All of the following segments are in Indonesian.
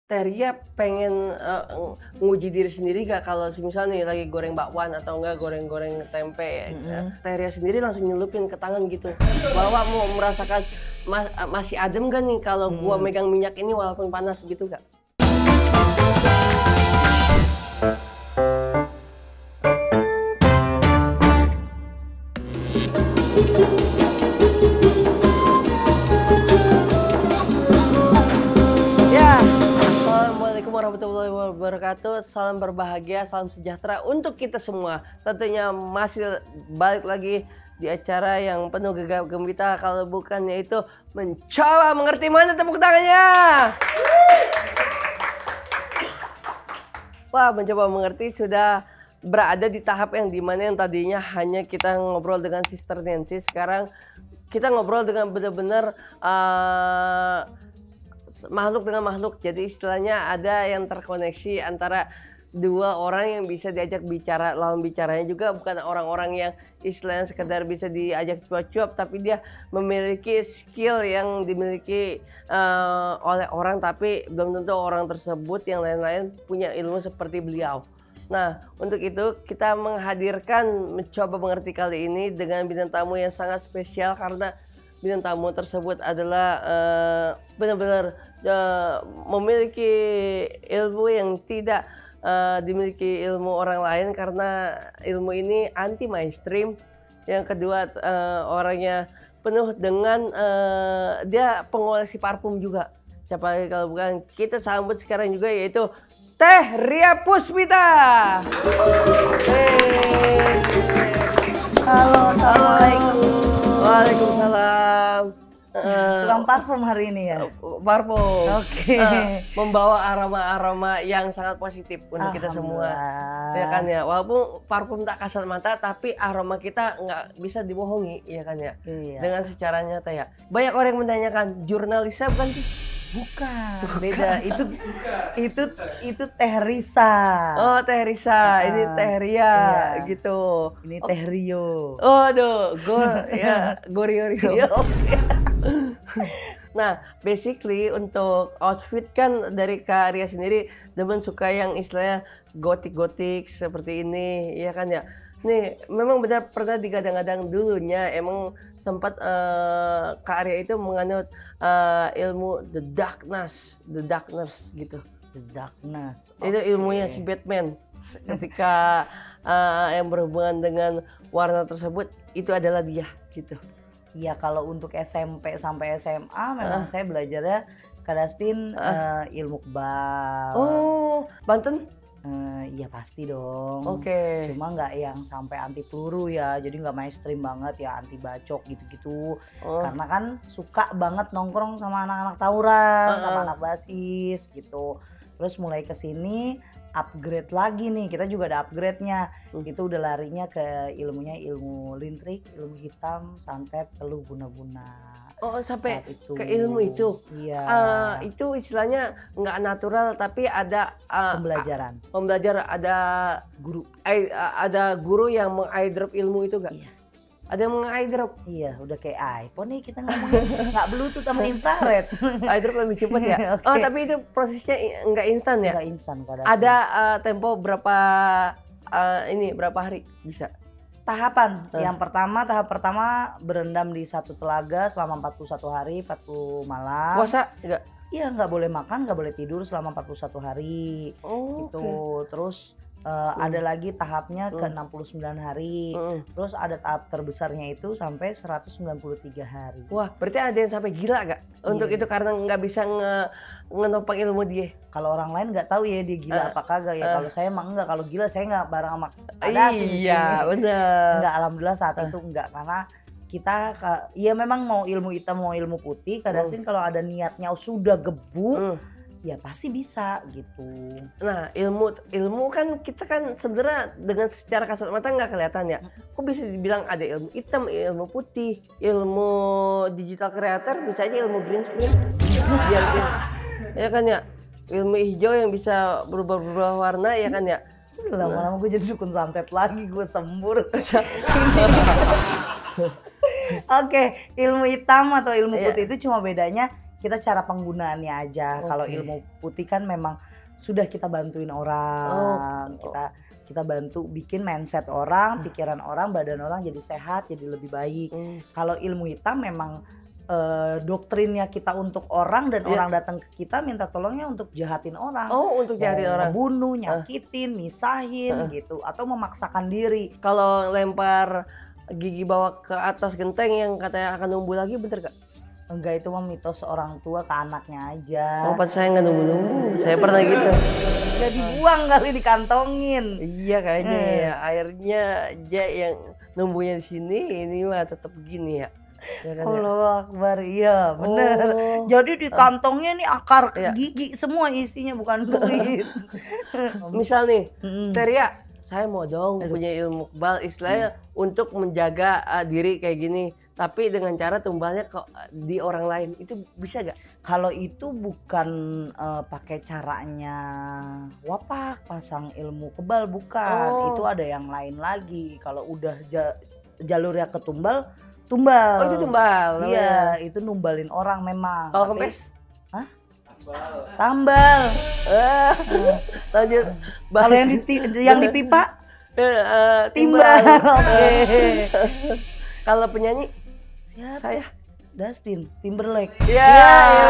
Teria pengen, nguji diri sendiri gak kalau misalnya nih lagi goreng bakwan atau enggak goreng-goreng tempe ya, Teria sendiri langsung nyelupin ke tangan gitu, bahwa mau merasakan masih adem gak nih kalau gua megang minyak ini walaupun panas gitu gak? Ya, Assalamualaikum warahmatullahi wabarakatuh. Salam berbahagia, salam sejahtera untuk kita semua. Tentunya masih balik lagi di acara yang penuh gegap gempita, kalau bukan yaitu mencoba mengerti. Mana tepuk tangannya? Wah, mencoba mengerti sudah berada di tahap yang dimana yang tadinya hanya kita ngobrol dengan Sister Nancy, sekarang kita ngobrol dengan benar-benar makhluk dengan makhluk. Jadi istilahnya ada yang terkoneksi antara dua orang yang bisa diajak bicara. Lawan bicaranya juga bukan orang-orang yang istilahnya sekedar bisa diajak cuap-cuap, tapi dia memiliki skill yang dimiliki oleh orang, tapi belum tentu orang tersebut yang lain-lain punya ilmu seperti beliau. Nah, untuk itu kita menghadirkan mencoba mengerti kali ini dengan bintang tamu yang sangat spesial, karena bintang tamu tersebut adalah benar-benar memiliki ilmu yang tidak dimiliki ilmu orang lain, karena ilmu ini anti mainstream. Yang kedua, orangnya penuh dengan dia pengoleksi parfum juga. Siapa lagi kalau bukan kita sambut sekarang juga, yaitu Teh Ria Puspita. Halo, assalamualaikum. Waalaikumsalam. Tukang parfum hari ini ya? Parfum. Oke. Membawa aroma-aroma yang sangat positif untuk kita semua. Ya kan ya, walaupun parfum tak kasat mata, tapi aroma kita nggak bisa dibohongi, ya kan ya? Iya. Dengan secara nyata ya. Banyak orang yang menanyakan, jurnalisnya bukan sih? Bukan, beda. Itu Teh Risa. Oh, Teh Risa, ini Teh Ria, iya. gitu. Ini Teh Rio. Oh, aduh, Gorio. Iya, oke. Nah, basically untuk outfit kan dari Kak Ria sendiri demen suka yang istilahnya gotik-gotik seperti ini, ya kan ya? Nih, memang benar pernah digadang-gadang dulunya emang sempat Kak Ria itu menganut ilmu the darkness gitu. The Darkness. Itu ilmunya si Batman. Ketika yang berhubungan dengan warna tersebut, itu adalah dia gitu. Iya, kalau untuk SMP sampai SMA memang saya belajarnya kadastin ilmu kebal. Oh, Banten? Iya pasti dong. Oke. Cuma nggak yang sampai anti peluru ya, jadi nggak mainstream banget ya, anti bacok gitu-gitu. Karena kan suka banget nongkrong sama anak-anak tawuran, sama anak basis gitu. Terus mulai kesini upgrade lagi nih, kita juga ada upgrade-nya. Itu udah larinya ke ilmunya ilmu lintrik, ilmu hitam, santet, teluh, guna-guna. Oh, sampai itu. ke ilmu itu. Iya. Itu istilahnya nggak natural, tapi ada Pembelajaran. pembelajar, ada Guru. ada guru yang meng-eyedrop ilmu itu gak? Iya. Ada yang meng-eyedrop. Iya, udah kayak iPhone nih kita ngomongin, nggak bluetooth sama infrared. Eyedrop lebih cepat ya. Oke. Oh, tapi itu prosesnya nggak instan ya? Nggak instan kadang. Ada tempo berapa berapa hari bisa? Tahapan, tahap pertama berendam di satu telaga selama 41 hari, 40 malam. Puasa enggak? Iya, nggak boleh makan, nggak boleh tidur selama 41 hari. Oh, Gitu. oke. Terus ada lagi tahapnya ke 69 hari. Terus ada tahap terbesarnya itu sampai 193 hari. Wah, berarti ada yang sampai gila gak? Untuk Iya. itu karena nggak bisa ngenopang ilmu dia. Kalau orang lain nggak tahu ya dia gila apa kagak ya. Kalau saya emang enggak, kalau gila saya nggak bareng sama Kadasin di sini. Iya, benar. Enggak, alhamdulillah saat itu enggak, karena kita ya memang mau ilmu hitam mau ilmu putih, Kadasin kalau ada niatnya sudah gebu ya pasti bisa gitu. Nah, ilmu kan kita kan sebenarnya dengan secara kasat mata nggak kelihatan ya. Kok bisa dibilang ada ilmu hitam, ilmu putih, ilmu digital creator, bisa aja ilmu green screen. Biar ya kan ya. Ilmu hijau yang bisa berubah-ubah warna, ya kan ya. Lama-lama gue jadi dukun santet lagi, gue sembur. Oke, ilmu hitam atau ilmu putih itu cuma bedanya kita cara penggunaannya aja. Kalau ilmu putih kan memang sudah kita bantuin orang, kita bantu bikin mindset orang, pikiran orang, badan orang jadi sehat, jadi lebih baik. Kalau ilmu hitam memang doktrinnya kita untuk orang dan orang datang ke kita minta tolongnya untuk jahatin orang. Untuk jahatin orang. Bunuh, nyakitin, misahin gitu atau memaksakan diri. Kalau lempar gigi bawa ke atas genteng yang katanya akan numbuh lagi, bener gak? Enggak, itu mah mitos orang tua ke anaknya aja. Pas saya nggak numbuh-numbuh, saya pernah gitu. Udah dibuang kali, dikantongin. Iya kayaknya ya, airnya aja yang numbuhnya di sini, ini mah tetap gini ya. Allahu Akbar, iya bener. Jadi di kantongnya nih akar gigi semua isinya, bukan duit. Misal nih, Teria, saya mau dong punya ilmu kebal, istilahnya untuk menjaga diri kayak gini, tapi dengan cara tumbalnya di orang lain, itu bisa gak? Kalau itu bukan pakai caranya wapak pasang ilmu kebal, bukan. Itu ada yang lain lagi. Kalau udah jalurnya ke tumbal. Itu tumbal. Iya, itu numbalin orang memang. Kalau kempes? Hah? Tambal. Lanjut. Kalau yang di pipa? Timbal. Oke. Kalau penyanyi? Siapa? Saya. Dustin Timberlake. Iya.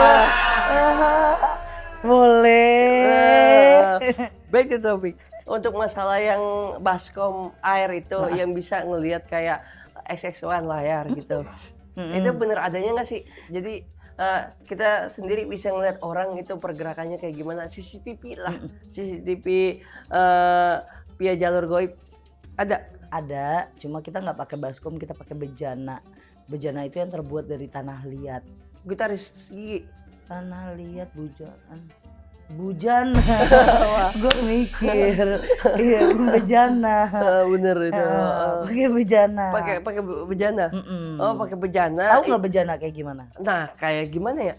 Boleh. Baik itu topik. Untuk masalah yang baskom air itu yang bisa ngelihat kayak XX1 layar gitu. Itu bener adanya nggak sih? Jadi kita sendiri bisa ngeliat orang itu pergerakannya kayak gimana. CCTV lah, CCTV via jalur goib ada. Ada, cuma kita nggak pakai baskom, kita pakai bejana. Bejana itu yang terbuat dari tanah liat. Gitaris gigi. Tanah liat, bujana. Gue mikir, iya bejana. Bener itu. Pakai bejana. Pakai bejana. Pakai bejana. Tahu nggak bejana kayak gimana? Nah, kayak gimana ya?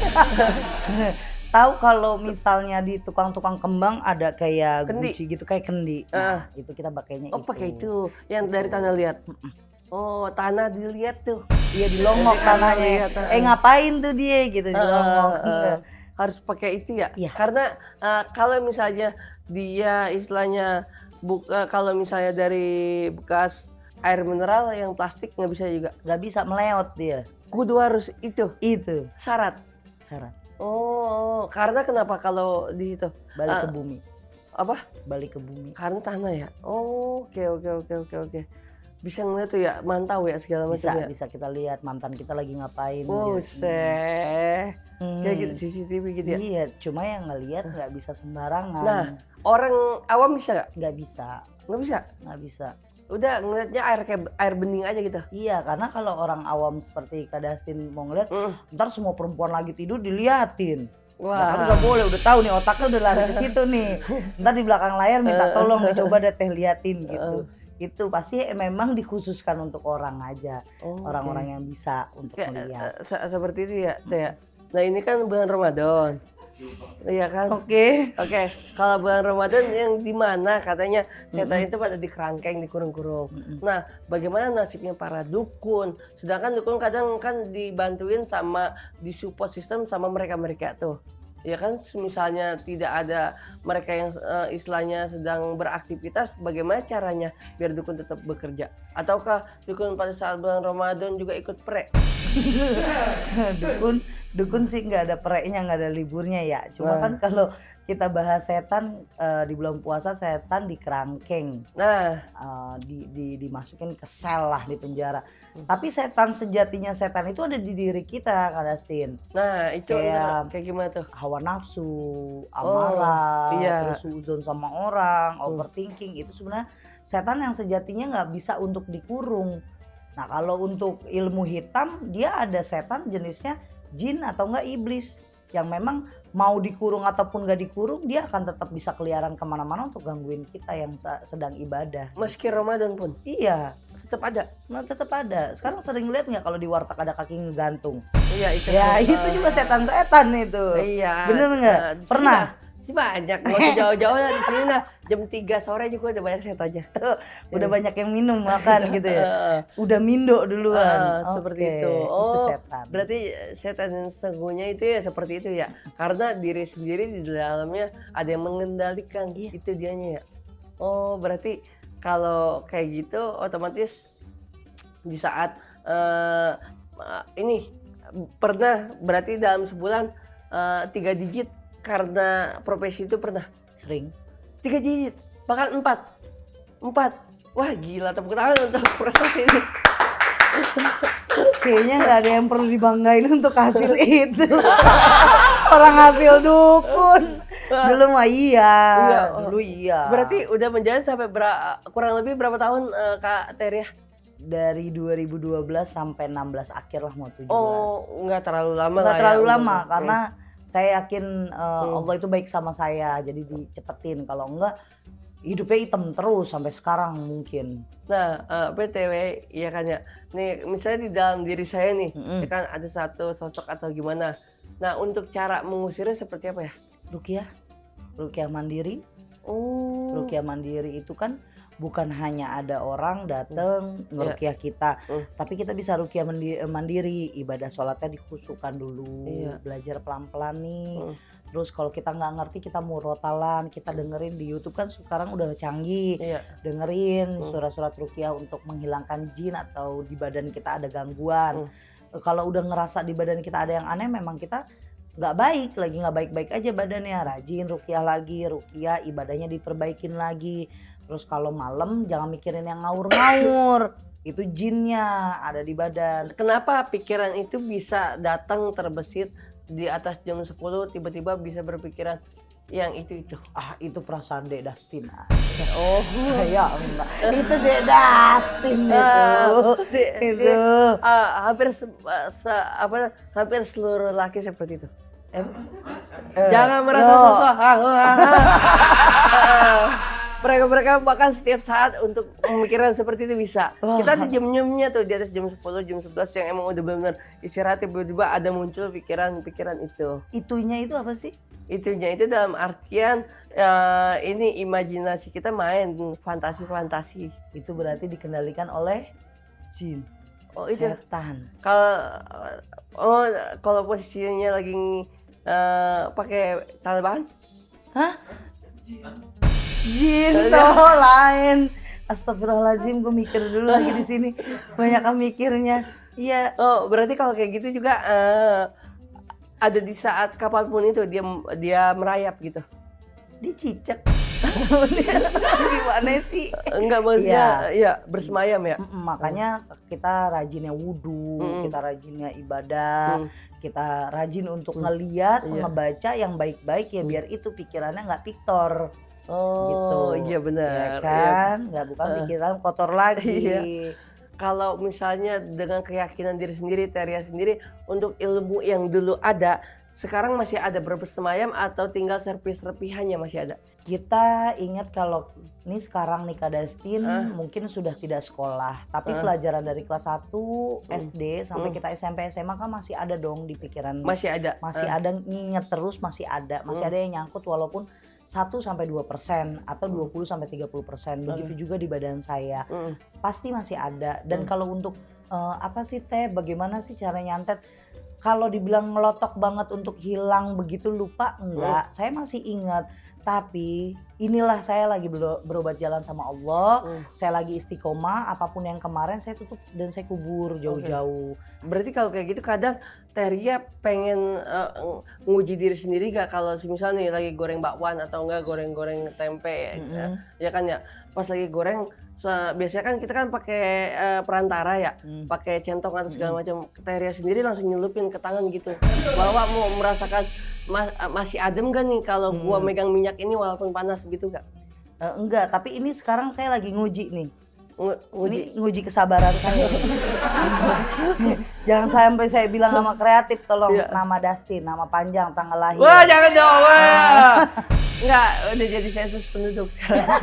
Tahu kalau misalnya di tukang-tukang kembang ada kayak kendi guci gitu, kayak kendi. Nah, itu kita pakainya itu. Pakai itu yang dari tanah liat. Tanah dilihat tuh. Iya, dilongok tanahnya. Ngapain tuh dia gitu, dilongok. Harus pakai itu ya? Iya. Karena kalau misalnya dia istilahnya kalau misalnya dari bekas air mineral yang plastik nggak bisa juga? Nggak bisa, meleot dia. Kudu harus itu? Itu. Syarat? Karena kenapa kalau di situ? Balik ke bumi. Apa? Balik ke bumi. Karena tanah ya? Oke. Bisa ngeliat tuh ya, mantau ya segala macam ya? Bisa kita lihat mantan kita lagi ngapain. Kayak gitu CCTV gitu ya? Iya, cuma yang ngelihat nggak bisa sembarangan. Nah, orang awam bisa nggak? Nggak bisa. Nggak bisa? Udah ngeliatnya air bening aja gitu? Iya, karena kalau orang awam seperti Kak Dustin mau ngeliat, ntar semua perempuan lagi tidur diliatin. Wah, kan nggak boleh, udah tahu nih otaknya udah lari ke situ nih. Ntar di belakang layar minta tolong coba deh teh liatin gitu. Itu pasti memang dikhususkan untuk orang aja, orang-orang yang bisa untuk melihat. Seperti itu ya, Teh. Nah ini kan bulan Ramadan, iya kan? Oke. Kalau bulan Ramadan yang di mana katanya setan itu pada dikerangkeng, dikurung-kurung. Nah, bagaimana nasibnya para dukun? Sedangkan dukun kadang kan dibantuin sama disupport sistem sama mereka tuh. Ya kan, misalnya tidak ada mereka yang istilahnya sedang beraktivitas, bagaimana caranya biar dukun tetap bekerja? Ataukah dukun pada saat bulan Ramadan juga ikut pre? Dukun sih nggak ada pre-nya, nggak ada liburnya ya. Cuma kan kalau kita bahas setan, di bulan puasa setan dikerangkeng. Dimasukin ke sel lah, di penjara. Tapi setan sejatinya, setan itu ada di diri kita, Kak Dustin. Nah, itu kayak gimana tuh? Hawa nafsu, amarah, terus suudzon sama orang, overthinking, itu sebenarnya setan yang sejatinya nggak bisa untuk dikurung. Nah, kalau untuk ilmu hitam, dia ada setan jenisnya jin atau enggak iblis, yang memang mau dikurung ataupun nggak dikurung, dia akan tetap bisa keliaran kemana-mana untuk gangguin kita yang sedang ibadah. Meski Ramadan pun? Iya. Tetap ada? Nah, tetap ada. Sekarang sering lihat nggak kalau di warteg ada kaki ngegantung? Iya, itu. Ya, itu juga setan-setan itu. Iya. Bener nggak? Pernah? Sih banyak, nggak usah jauh-jauh lah di sini. Nah, jam 3 sore juga udah banyak setannya. Udah banyak yang minum makan gitu ya. Udah mindo duluan. Seperti Oke, itu. itu setan. Berarti setan yang sesungguhnya itu ya seperti itu ya. Karena diri sendiri di dalamnya ada yang mengendalikan. Itu dianya ya. Oh, berarti kalau kayak gitu otomatis di saat ini pernah berarti dalam sebulan 3 digit karena profesi itu pernah? Sering. 3 digit, bahkan 4. Wah gila, tepuk tangan untuk prestasi ini. Kayaknya nggak ada yang perlu dibanggain untuk hasil itu. Orang hasil dukun. Dulu mah dulu iya. Berarti udah menjalani sampai kurang lebih berapa tahun Kak Teria? Dari 2012 sampai 16 akhir lah, mau 17. Oh, nggak terlalu lama nggak lah terlalu ya, lama karena saya yakin Allah itu baik sama saya, jadi dicepetin. Kalau enggak hidupnya hitam terus sampai sekarang mungkin. Nah, BTW ya kan ya. Nih, misalnya di dalam diri saya nih, ya kan ada satu sosok atau gimana. Nah, untuk cara mengusirnya seperti apa ya? Ruqyah mandiri. Oh. Ruqyah mandiri itu kan bukan hanya ada orang datang ngeruqyah kita, tapi kita bisa ruqyah mandiri. Ibadah sholatnya dikhusyukkan dulu, belajar pelan-pelan nih. Terus kalau kita nggak ngerti, kita murotalan, kita dengerin di YouTube kan sekarang udah canggih. Dengerin surat-surat ruqyah untuk menghilangkan jin atau di badan kita ada gangguan. Kalau udah ngerasa di badan kita ada yang aneh, memang kita nggak baik-baik aja badannya. Rajin ruqyah lagi, ruqyah ibadahnya diperbaikin lagi. Terus kalau malam jangan mikirin yang ngawur-ngawur. Itu jinnya ada di badan. Kenapa pikiran itu bisa datang terbesit di atas jam 10 tiba-tiba bisa berpikiran yang itu? Itu perasaan Dek Dustin. Oh, saya enggak. Itu Dek Dustin itu. Hampir seluruh laki seperti itu. Jangan merasa sosok. Mereka bahkan setiap saat untuk pemikiran seperti itu bisa. Kita di jam-jamnya tuh di atas jam 10, jam 11 yang emang udah benar-benar istirahat, tiba-tiba ada muncul pikiran-pikiran itu. Itunya itu apa sih? Itunya itu dalam artian ini imajinasi kita main fantasi-fantasi. Itu berarti dikendalikan oleh jin. Oh, itu setan. Kalau posisinya lagi pakai celana bahan? Hah? Jin lain. Astagfirullahaladzim, gue mikir dulu lagi di sini. Banyak mikirnya. Iya. Oh, berarti kalau kayak gitu juga ada di saat kapanpun itu dia merayap gitu. Dicicak. Gimana sih? Enggak, maksudnya ya bersemayam ya. Makanya kita rajinnya wudhu, kita rajinnya ibadah, kita rajin untuk ngeliat, ngebaca yang baik-baik ya, biar itu pikirannya nggak piktor. Gitu. Iya benar. Ya kan, nggak bukan pikiran kotor lagi. Kalau misalnya dengan keyakinan diri sendiri, Teria sendiri, untuk ilmu yang dulu ada, sekarang masih ada bersemayam atau tinggal serpih-serpihannya masih ada? Kita ingat kalau ini sekarang nih Kak Dustin mungkin sudah tidak sekolah, tapi pelajaran dari kelas 1 SD sampai kita SMP SMA kan masih ada dong di pikiran. Masih ada. Masih ada, nginget terus, masih ada yang nyangkut walaupun 1-2% atau 20-30%. Begitu juga di badan saya. Pasti masih ada. Dan kalau untuk apa sih Teh, bagaimana sih cara nyantet? Kalau dibilang ngelotok banget untuk hilang begitu lupa, enggak. Saya masih ingat. Tapi inilah saya lagi berobat jalan sama Allah. Saya lagi istiqomah, apapun yang kemarin saya tutup dan saya kubur jauh-jauh. Berarti kalau kayak gitu kadang Teria pengen nguji diri sendiri gak kalau misalnya nih lagi goreng bakwan atau enggak goreng-goreng tempe ya kan ya. Pas lagi goreng biasanya kan kita kan pakai perantara ya, pakai centong atau segala macam. Teria sendiri langsung nyelupin ke tangan gitu. Bahwa mau merasakan masih adem gak nih kalau gua megang minyak ini walaupun panas gitu gak? Enggak, tapi ini sekarang saya lagi nguji nih. Ini nguji kesabaran saya. Jangan sampai saya bilang nama kreatif, tolong. Nama Dustin, nama panjang, tanggal lahir. Wah, jangan dong. Enggak, udah jadi sensus penduduk sekarang.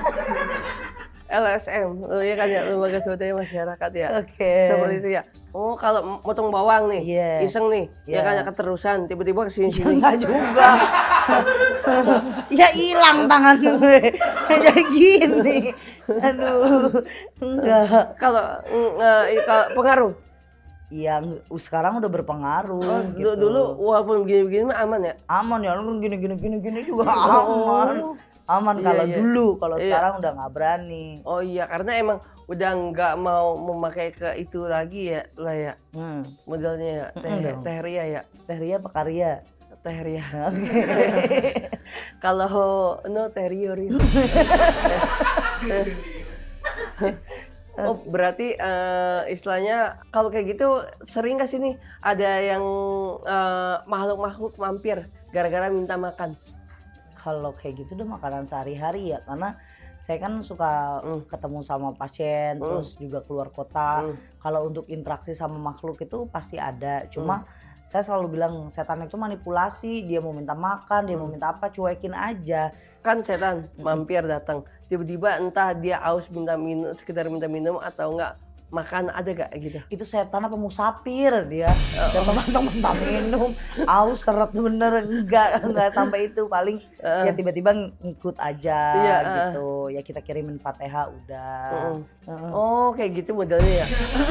LSM, ya kan ya, lembaga swadaya masyarakat ya. Seperti itu ya. Oh, kalau motong bawang nih, iseng nih, ya kan ya keterusan, tiba-tiba kesini-sini. Enggak juga. Ya hilang tangan gue. jadi gini. Aduh, enggak. Kalau pengaruh? Yang sekarang udah berpengaruh Oh, gitu. dulu walaupun begini-begini mah aman ya? Aman ya, lu gini juga aman. Aman Iya, kalau iya. dulu, kalau Iya. sekarang udah nggak berani. Oh iya, karena emang udah nggak mau memakai ke itu lagi ya lah ya modelnya ya. Dong. Teh Ria ya. Teh Ria apa Karya? Teh Ria. Oke. Kalau Teh Rio. Oh berarti istilahnya kalau kayak gitu sering ke sini ada yang makhluk-makhluk mampir gara-gara minta makan. Kalau kayak gitu udah makanan sehari-hari ya, karena saya kan suka ketemu sama pasien, terus juga keluar kota. Kalau untuk interaksi sama makhluk itu pasti ada. Cuma saya selalu bilang setan itu manipulasi, dia mau minta makan, dia mau minta apa, cuekin aja. Kan setan mampir datang, tiba-tiba entah dia aus minta minum, sekedar minta minum atau enggak makan, ada gak gitu? Itu setan apa musafir dia? Datang minta minum, aus seret bener, enggak sampai itu, paling ya tiba-tiba ngikut aja gitu. Ya kita kirimin Fatihah udah. Oh kayak gitu modelnya ya?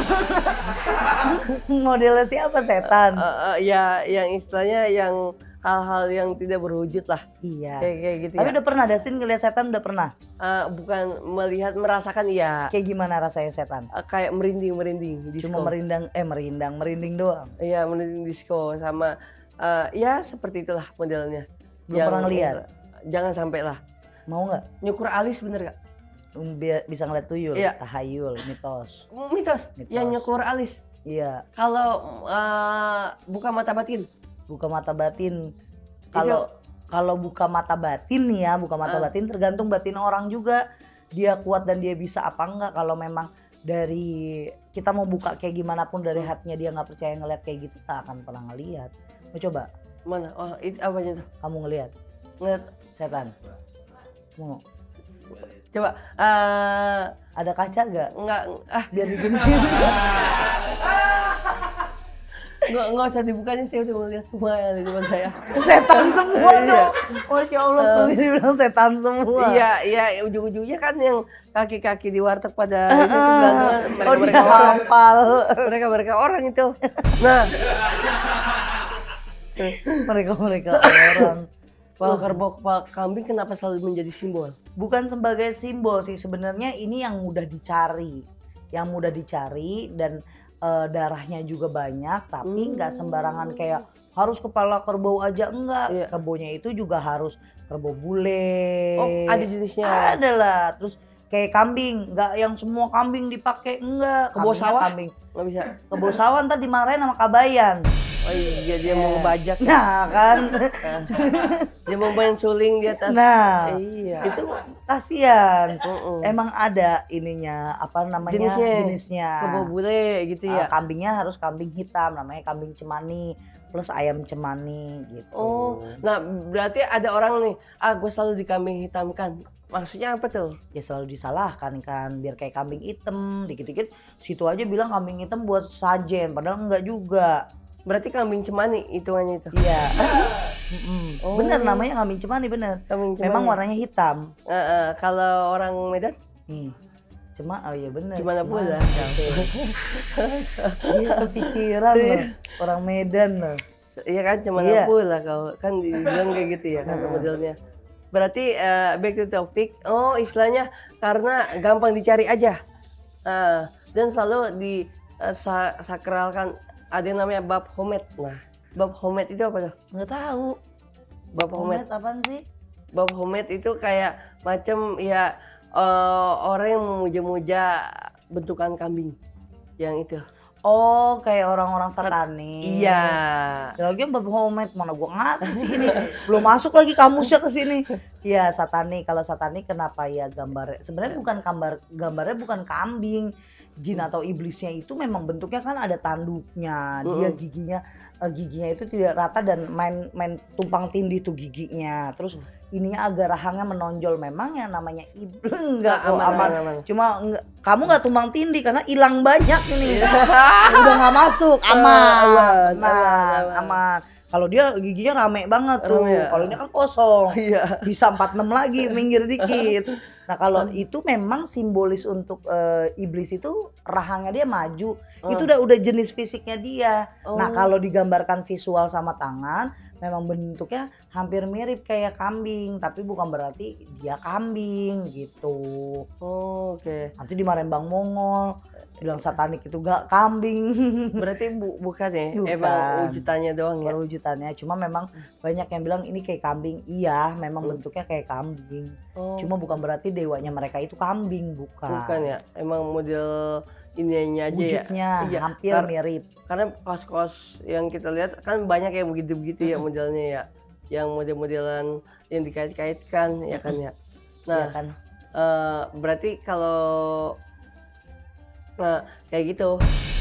Modelnya siapa setan? Ya yang istilahnya yang hal-hal yang tidak berwujud lah. Iya. Kayak gitu. Tapi ya? udah pernah ada scene ngeliat setan, udah pernah? Bukan melihat, merasakan ya. Kayak gimana rasanya setan? Kayak merinding disco. Cuma merinding doang. Iya, merinding disco sama ya seperti itulah modelnya. Belum pernah ngeliat? Jangan sampai lah. Mau nggak? Nyukur alis bener gak? Bisa ngeliat tuyul, Iya. tahayul, mitos. Mitos. Yang nyukur alis. Iya. Kalau buka mata batin. Buka mata batin. Kalau buka mata batin nih ya, buka mata batin tergantung batin orang juga. Dia kuat dan dia bisa apa enggak. Kalau memang dari kita mau buka kayak gimana pun dari hatinya dia nggak percaya ngeliat kayak gitu, tak akan pernah ngeliat. Mau coba? Mana? Oh, itu apanya tuh? Kamu ngeliat Ngeliat. setan? Mau? Coba. Ada kaca gak? Enggak. Biar digini. Nggak usah dibukanya, saya udah melihat semua yang ada di depan saya. Setan semua dong. Masya Allah, tuh bilang setan semua. Iya, ujung-ujungnya kan yang kaki-kaki di warteg pada itu gelantungan. Mereka hafal. Mereka orang itu. Nah, mereka orang. Pak kerbau, Pak kambing kenapa selalu menjadi simbol? Bukan sebagai simbol sih, sebenarnya ini yang mudah dicari. Yang mudah dicari dan darahnya juga banyak, tapi nggak sembarangan kayak harus kepala kerbau aja, enggak. Iya. Kerbaunya itu juga harus kerbau bule. Oh, ada jenisnya. Ada lah. Terus kayak kambing, nggak yang semua kambing dipakai, enggak. Kerbau sawah? Kambing. Nggak bisa. Kerbau sawah ntar dimarahin sama kabayan. Oh iya, dia mau ngebajak. Nah kan. Dia mau main suling di atas. Nah, iya. itu kasihan. Emang ada ininya, apa namanya, jenisnya. Kerbau bule gitu ya. Kambingnya harus kambing hitam, namanya kambing cemani plus ayam cemani gitu. Oh, nah berarti ada orang nih, gue selalu dikambing hitamkan. Maksudnya apa tuh? Ya selalu disalahkan kan, biar kayak kambing hitam, dikit-dikit situ aja bilang kambing hitam buat sajen, padahal enggak juga. Berarti kambing cemani hitungannya itu? Iya. Bener namanya kambing cemani, bener. Kambing cemani. Memang warnanya hitam. Kalau orang Medan? Oh iya bener. Cemana pula. Iya kepikiran loh, orang Medan loh. Iya kan, cemana pula kau. Kan dibilang kayak gitu ya kan modelnya. Berarti back to topic, istilahnya karena gampang dicari aja. Dan selalu disakralkan. Ada yang namanya bab homet. Nah, bab homet itu apa tuh? Nggak tahu. Bab homet Apaan sih? Bab homet itu kayak macam ya orang yang memuja-muja bentukan kambing. Yang itu. Oh, kayak orang-orang satanis. Iya. Lagi bab homet, mana gua ngerti sih ini. Belum masuk lagi kamusnya ke sini. Iya, satani. Kalau satani kenapa ya gambar? Sebenarnya bukan gambarnya bukan kambing. Jin atau iblisnya itu memang bentuknya kan ada tanduknya, dia giginya itu tidak rata dan main tumpang tindih tuh giginya. Terus ininya agak rahangnya menonjol, memang yang namanya iblis enggak kok aman. Cuma kamu nggak tumpang tindih karena hilang banyak ini. Udah nggak masuk, aman. Kalau dia giginya rame banget tuh. Kalau ini kan kosong. Bisa 46 lagi, minggir dikit. Nah kalau itu memang simbolis untuk iblis itu rahangnya dia maju. Itu udah jenis fisiknya dia. Nah kalau digambarkan visual sama tangan, memang bentuknya hampir mirip kayak kambing, tapi bukan berarti dia kambing gitu. Oke. Nanti dimarahin Bang Mongol, bilang satanik itu gak kambing. Berarti bukan ya? Bukan. Emang wujudannya doang ya? Perwujudannya, cuma memang banyak yang bilang ini kayak kambing. Iya, memang bentuknya kayak kambing. Cuma bukan berarti dewanya mereka itu kambing, bukan. Bukan ya? Emang model ininya aja wujudnya ya? hampir mirip. Karena kaos-kaos yang kita lihat kan banyak yang begitu-begitu ya modelnya ya. Yang model-modelan yang dikait-kaitkan ya kan ya. Nah, Ya kan? berarti kalau kayak gitu.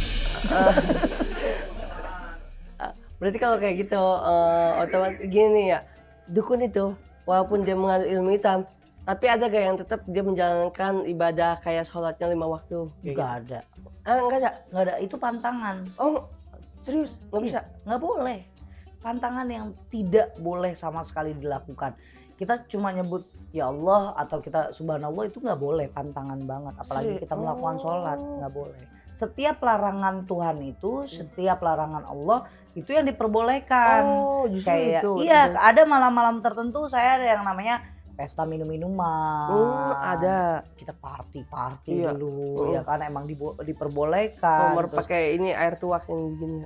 Berarti kalau kayak gitu otomatis gini ya. Dukun itu walaupun dia menganut ilmu hitam, tapi ada gak yang tetap dia menjalankan ibadah kayak sholatnya 5 waktu? Nggak ada. Enggak ada? Nggak ada, itu pantangan. Oh serius? Nggak bisa? Nggak boleh. Pantangan yang tidak boleh sama sekali dilakukan. Kita cuma nyebut ya Allah atau kita subhanallah itu nggak boleh, pantangan banget. Apalagi kita melakukan sholat, nggak boleh. Setiap larangan Tuhan itu, setiap larangan Allah itu yang diperbolehkan. Justru Kayak itu. iya, ada malam-malam tertentu saya ada yang namanya pesta minum-minuman. Ada. Kita party dulu, ya kan emang diperbolehkan. Nomor pakai ini air tuak yang gini.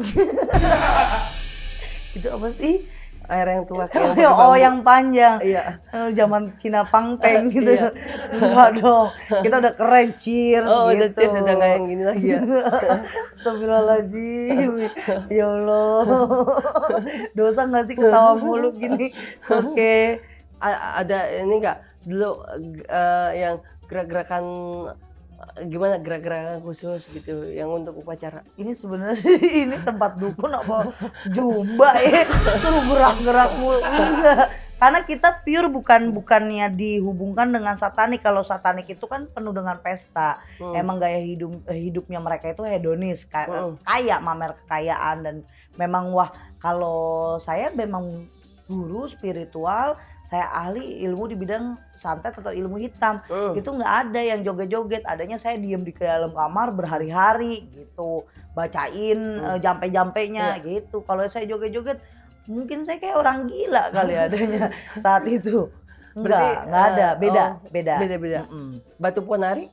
Itu apa sih? Air yang tuak yang panjang. Iya. Zaman Cina Pangpeng gitu. Iya. Enggak dong. Kita udah keren cheers gitu. Udah cheers, udah nggak yang gini lagi ya. Astagfirullahaladzim. Ya Allah. Dosa nggak sih ketawa mulu gini? Oke. Ada ini nggak dulu yang gerak-gerakan gimana gerak-gerakan khusus gitu yang untuk upacara? Ini sebenarnya ini tempat dukun apa jumba ya? Tuh gerak-gerak mulu. Enggak. Karena kita pure bukannya dihubungkan dengan satanik. Kalau satanik itu kan penuh dengan pesta. Emang gaya hidupnya mereka itu hedonis, kaya, mamer kekayaan, dan memang kalau saya memang guru spiritual, saya ahli ilmu di bidang santet atau ilmu hitam. Itu nggak ada yang joget-joget, adanya saya diem di dalam kamar berhari-hari gitu, bacain jampe-jampenya gitu. Kalau saya joget-joget mungkin saya kayak orang gila kali adanya saat itu. Nggak ada, beda. Batu ponari?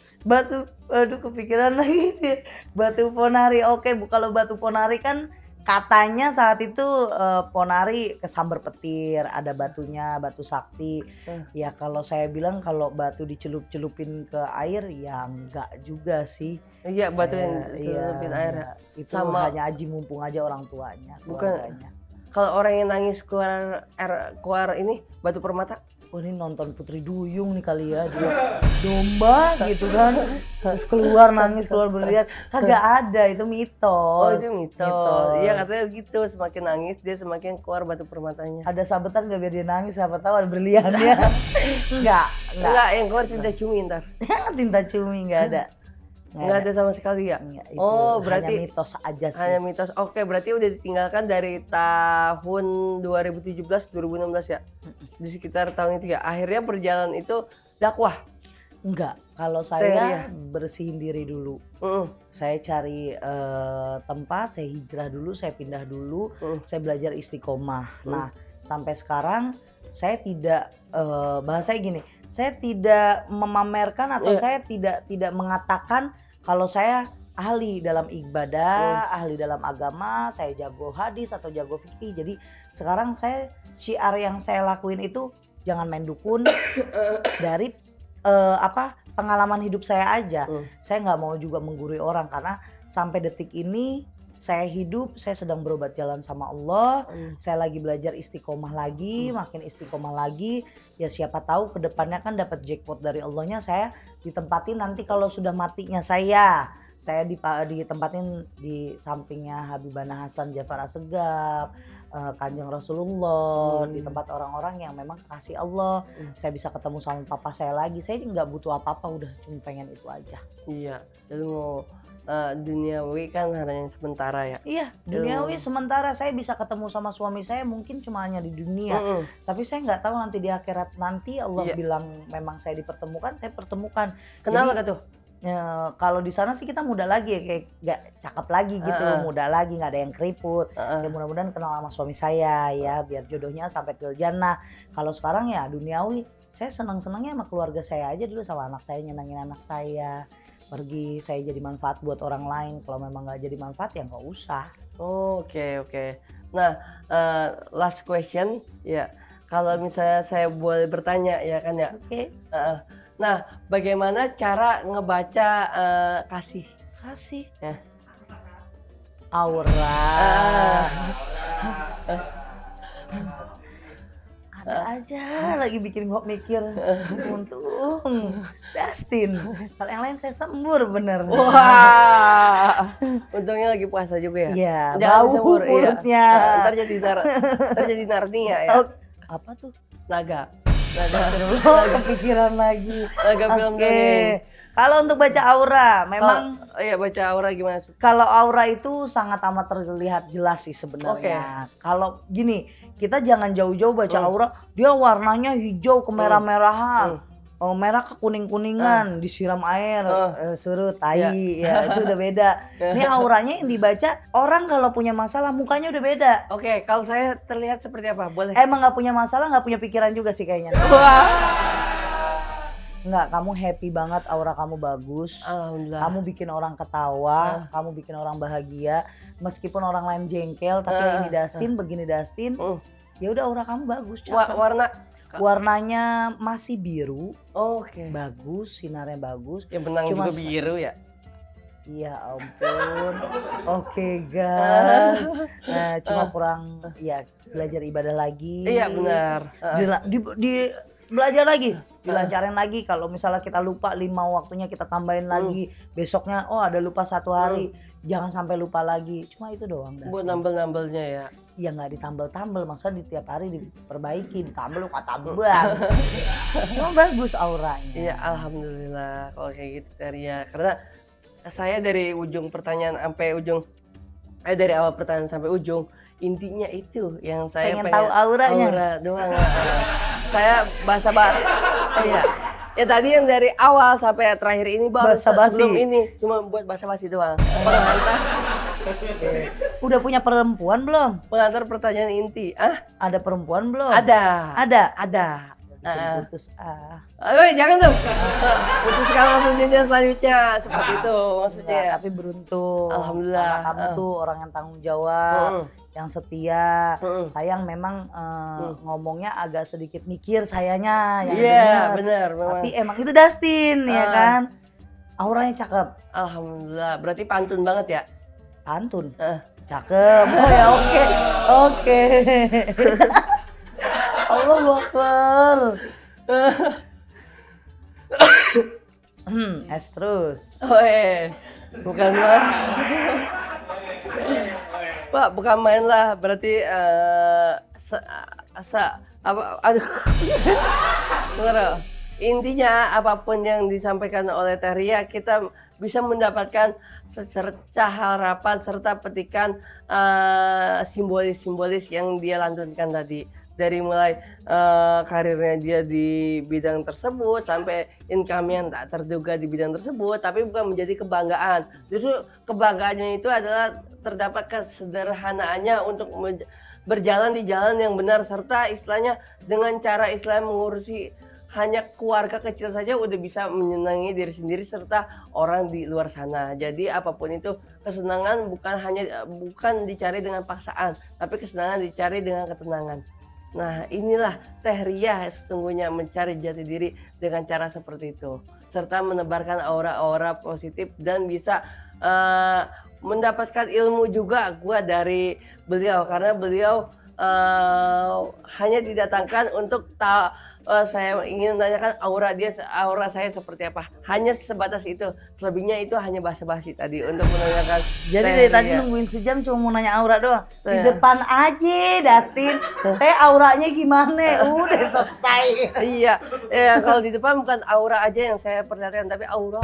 Aduh kepikiran lagi nih. Batu ponari, oke. Kalau batu ponari kan katanya saat itu ponari kesambar petir, ada batunya, batu sakti. Ya kalau saya bilang kalau batu dicelup-celupin ke air ya enggak juga sih. Iya, batu yang dicelupin air. Itu sama hanya aji mumpung aja orang tuanya, keluarganya. Kalau orang yang nangis keluar ini batu permata? Oh ini nonton Putri Duyung nih kali ya, dia domba gitu kan, terus keluar nangis, keluar berlian. Kagak ada, itu mitos. Oh itu mitos. Iya katanya gitu, semakin nangis dia semakin keluar batu permatanya. Ada sabetan nggak biar dia nangis, siapa tahu ada berliannya. Enggak, yang keluar tinta cumi ntar. Tinta cumi nggak ada. Nggak ada sama sekali ya? Enggak, itu berarti hanya mitos aja sih. Hanya mitos. Oke, berarti udah ditinggalkan dari tahun 2017-2016 ya? Di sekitar tahun itu ya? Akhirnya berjalan itu dakwah? Enggak, kalau saya bersihin diri dulu. Saya cari tempat, saya hijrah dulu, saya pindah dulu, saya belajar istiqomah. Nah, sampai sekarang saya tidak, bahasanya gini, saya tidak memamerkan atau saya tidak mengatakan kalau saya ahli dalam ibadah, ahli dalam agama, saya jago hadis atau jago fikih. Jadi sekarang saya syiar yang saya lakuin itu jangan main dukun dari pengalaman hidup saya aja. Saya nggak mau juga menggurui orang karena sampai detik ini saya hidup, saya sedang berobat jalan sama Allah. Saya lagi belajar istiqomah lagi, makin istiqomah lagi. Ya siapa tahu kedepannya kan dapat jackpot dari Allahnya, saya ditempatin nanti kalau sudah matinya saya ditempatin di sampingnya Habibana Hasan Jafar Assegaf, Kanjeng Rasulullah, di tempat orang-orang yang memang kekasih Allah. Saya bisa ketemu sama papa saya lagi. Saya nggak butuh apa-apa, udah cuma pengen itu aja. Iya, jadi mau duniawi kan hanya yang sementara ya. Iya, duniawi sementara. Saya bisa ketemu sama suami saya mungkin cuma hanya di dunia. Tapi saya nggak tahu nanti di akhirat nanti Allah bilang memang saya dipertemukan, saya pertemukan. Kenapa tuh? Kalau di sana sih kita muda lagi ya, kayak nggak cakep lagi gitu, muda lagi, nggak ada yang keriput. Ya mudah-mudahan kenal sama suami saya ya, biar jodohnya sampai til jannah. Kalau sekarang ya duniawi, saya senang-senangnya sama keluarga saya aja dulu, sama anak saya, nyenangin anak saya. Pergi saya jadi manfaat buat orang lain, kalau memang nggak jadi manfaat ya nggak usah. Oke. Nah, last question ya, kalau misalnya saya boleh bertanya ya kan ya. Oke. Nah, bagaimana cara ngebaca kasih? Kasih. Ya. Aura. Ada aja lagi bikin gua mikir. Untung Dustin. Kalau yang lain saya sembur bener. Wah. Untungnya lagi puasa juga ya. Iya, Jangan bau disembur, mulutnya. Ntar jadi Narnia ya. Apa tuh? Naga. Kepikiran lagi. Naga film dongeng. Kalau untuk baca aura, memang iya, baca aura gimana? kalau aura itu sangat amat terlihat jelas sih sebenarnya. Kalau gini, kita jangan jauh-jauh baca aura, dia warnanya hijau kemerah-merahan. Merah ke kuning-kuningan, disiram air, surut, tai, ya itu udah beda. Ini auranya yang dibaca, orang kalau punya masalah mukanya udah beda. Oke, kalau saya terlihat seperti apa? Boleh? Emang nggak punya masalah, nggak punya pikiran juga sih kayaknya. Wah. Enggak, kamu happy banget, aura kamu bagus. Alhamdulillah. Kamu bikin orang ketawa, kamu bikin orang bahagia. Meskipun orang lain jengkel, tapi ini Dustin, begini Dustin. Ya udah aura kamu bagus. Warnanya masih biru. Oke. Bagus, sinarnya bagus. Yang benang Cuma juga biru ya? Iya ampun. Oke guys. Nah, cuma kurang ya belajar ibadah lagi. Iya benar. Belajar lagi, dilancarin lagi. Kalau misalnya kita lupa 5 waktunya kita tambahin lagi. Besoknya ada lupa 1 hari, jangan sampai lupa lagi. Cuma itu doang. Buat nambel-nambelnya ya? Ya nggak ditambel-tambel, maksudnya di tiap hari diperbaiki, ditambel luka tambel. Cuma bagus auranya. Iya, alhamdulillah kalau kayak gitu Teria. Karena saya dari ujung pertanyaan sampai ujung, dari awal pertanyaan sampai ujung, intinya itu yang saya pengen tahu auranya. Aura doang. Saya iya. Ya tadi yang dari awal sampai terakhir ini baru sebelum ini cuma buat basa-basi doang. Pengantar. Udah punya perempuan belum? Pengantar pertanyaan inti. Ada perempuan belum? Ada. Putus jangan tuh. Putuskan langsung jenjang selanjutnya seperti itu maksudnya. Tapi beruntung. Alhamdulillah. Karena kamu tuh orang yang tanggung jawab. Yang setia, sayang memang ngomongnya agak sedikit mikir sayanya yang benar. Tapi emang itu Dustin ya kan, auranya cakep. Alhamdulillah, berarti pantun banget ya? Pantun, cakep. Ya oke. Allahu Akbar. Es terus. Bukan lah. Pak, bukan main lah, berarti intinya apapun yang disampaikan oleh Teria, kita bisa mendapatkan secercah harapan serta petikan simbolis-simbolis yang dia lantunkan tadi. Dari mulai karirnya dia di bidang tersebut sampai income yang tak terduga di bidang tersebut, tapi bukan menjadi kebanggaan. Justru kebanggaannya itu adalah terdapat kesederhanaannya untuk berjalan di jalan yang benar, serta istilahnya dengan cara Islam mengurusi hanya keluarga kecil saja udah bisa menyenangi diri sendiri serta orang di luar sana. Jadi apapun itu, kesenangan bukan dicari dengan paksaan, tapi kesenangan dicari dengan ketenangan. Nah, inilah Teria sesungguhnya mencari jati diri dengan cara seperti itu, serta menebarkan aura-aura positif dan bisa mendapatkan ilmu juga dari beliau, karena beliau hanya didatangkan untuk saya ingin menanyakan aura saya seperti apa. Hanya sebatas itu. Selebihnya itu hanya basa-basi tadi untuk menanyakan. Jadi dari tadi nungguin sejam cuma mau nanya aura doang. Di depan aja, Datin. Auranya gimana? Udah selesai. Iya. Kalau di depan bukan aura aja yang saya perhatikan, tapi aura.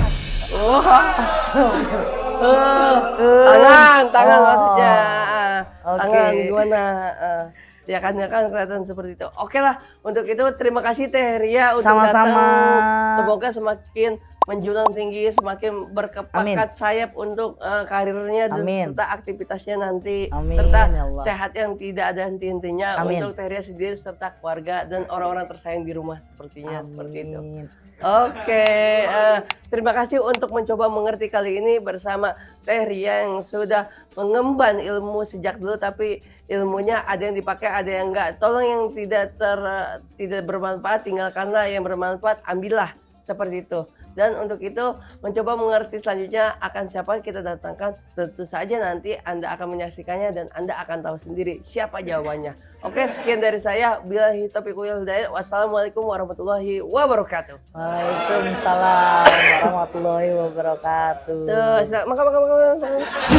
Tangan maksudnya. Tangan gimana? Ya kan kelihatan seperti itu. Oke lah, untuk itu terima kasih Teh Ria untuk datang. Semoga semakin menjulang tinggi, semakin berkepakat sayap untuk karirnya dan serta aktivitasnya nanti. Serta sehat yang tidak ada henti-hentinya untuk Teh Ria sendiri serta keluarga dan orang-orang tersayang di rumah sepertinya. Seperti itu. Oke, terima kasih untuk mencoba mengerti kali ini bersama Teh Ria yang sudah mengemban ilmu sejak dulu, tapi ilmunya ada yang dipakai, ada yang enggak. Tolong yang tidak bermanfaat tinggalkanlah, yang bermanfaat ambillah, seperti itu. Dan untuk itu mencoba mengerti selanjutnya akan siapa kita datangkan, tentu saja nanti Anda akan menyaksikannya dan Anda akan tahu sendiri siapa jawabannya. Oke, sekian dari saya. Billahi taufiq wal hidayah. Wassalamualaikum warahmatullahi wabarakatuh. Waalaikumsalam warahmatullahi wabarakatuh. Tuh, silakan makan.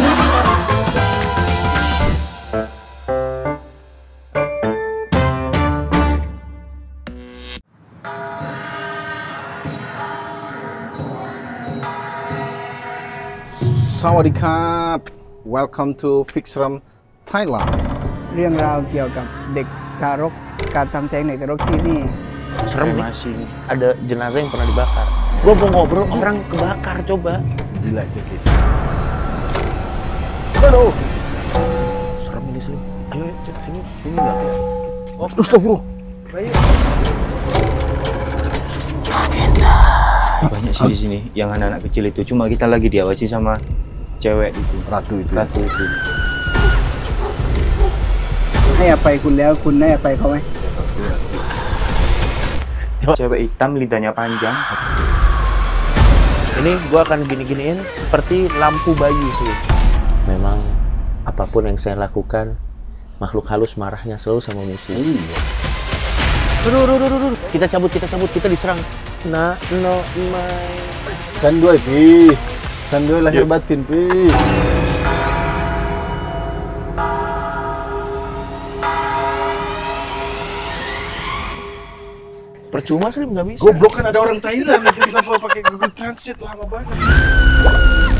Sawadikap, welcome to Fixram Thailand. เรื่องราวเกี่ยวกับเด็กทารกการทำแท้งเด็กทารกที่นี่ serem masih ada jenazah yang pernah dibakar. Gua mau ngobrol orang kebakar coba. Gila Jeki. Aduh. Serem ini sih. Ayo cek sini enggak ya. Oh, astagfirullah. Bayu. Banyak sih di sini yang anak-anak kecil itu, cuma kita lagi diawasi sama cewek itu. Ratu itu. ให้อภัยคุณแล้วคุณให้อภัยเขาไหม Cewek hitam lidahnya panjang. Ini gua akan gini-giniin seperti lampu bayi sih. Memang apapun yang saya lakukan, makhluk halus marahnya selalu sama musuh. Duh. Kita cabut, kita diserang. No, my. Sanduy pi. Sanduy lahir batin pi. Percuma sih nggak bisa. Goblok kan ada orang Thailand, kenapa pakai Google Translate lama banget.